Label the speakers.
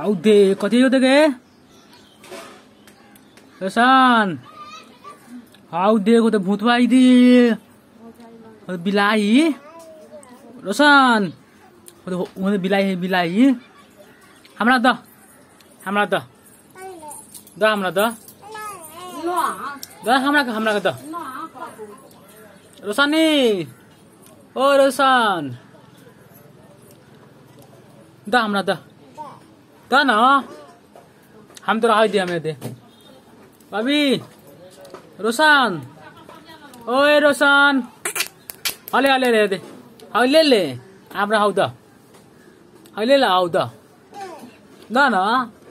Speaker 1: how they कति हो देखे रोशन हाउ देखो तो भूत भाई दी बिलाई रोशन बिलाई है बिलाई हमरा द हमरा द हमरा द हमरा द रोशनी ओ रोशन द हमरा द न हम तो राह दिया दे भाभी रोशन ओए रोशन हले हले ले दे हले ले हमरा हाउ द हले ला हाउ द ना